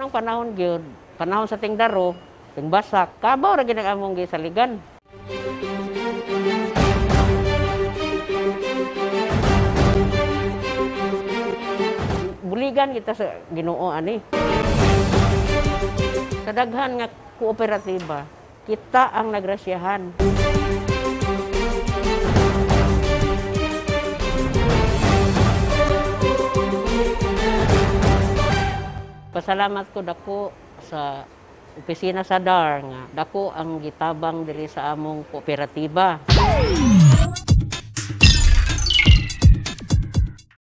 among panahon gyud, panahon sa tingdaro, tingbasak, kabaw ra gid ang among gisaligan. Buligan kita sa Ginoo ani. Sa daghan nga kooperatiba, kita ang nagrasyahan. Pasalamat ko dako sa opisina sa DAR nga dako ang gitabang diri sa among kooperatiba.